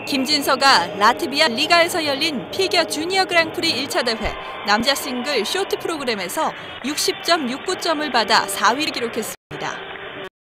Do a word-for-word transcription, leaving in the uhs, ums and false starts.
김진서가 라트비아 리가에서 열린 피겨 주니어 그랑프리 일 차 대회 남자 싱글 쇼트 프로그램에서 육십 점 육구 점을 받아 사 위를 기록했습니다.